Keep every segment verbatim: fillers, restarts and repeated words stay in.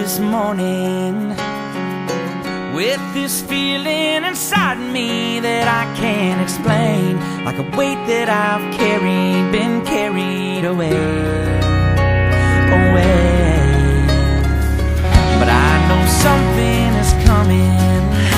this morning with this feeling inside me that I can't explain, like a weight that I've carried, been carried away, away. But I know something is coming.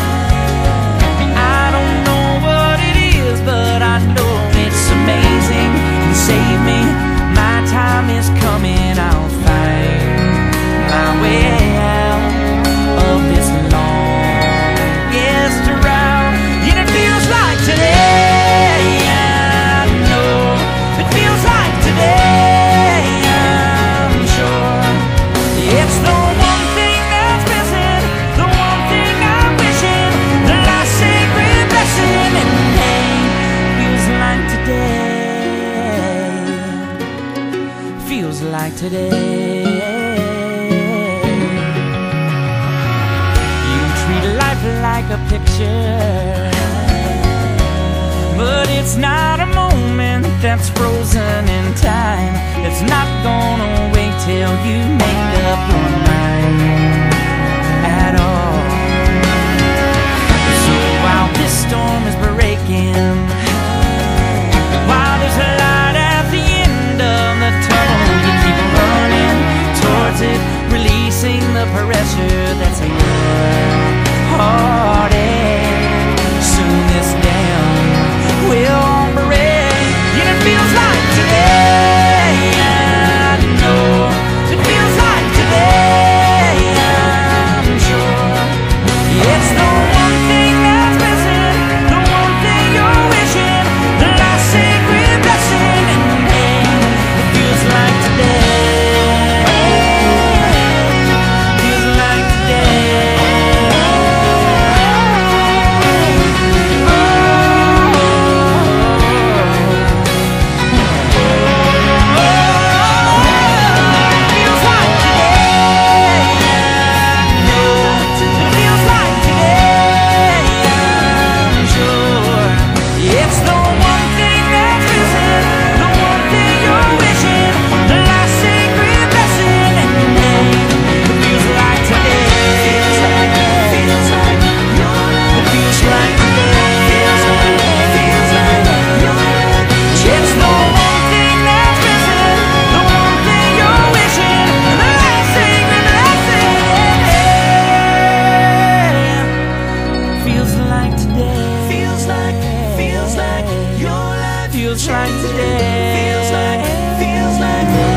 I don't know what it is, but I know it's amazing. Can save me. My time is coming. I'll find my way out of this longest round. And it feels like today. I know it feels like today. I'm sure it's the one thing that's missing, the one thing I'm wishing, the last sacred blessing. And hey, feels like today. Feels like today. Like a picture, but it's not a moment that's frozen in time. It's not gonna wait till you make up your mind at all. So while this storm is breaking, while there's a light at the end of the tunnel, you keep running towards it, releasing the pressure that's in your heartache. Soon this dam will break, and it feels like today. I know it feels like today. I'm sure it's the one thing that's missing, the one thing you're wishing, the last sacred blessing. And hey, it feels like today. Feels like today. Feels like today. Feels like, feels like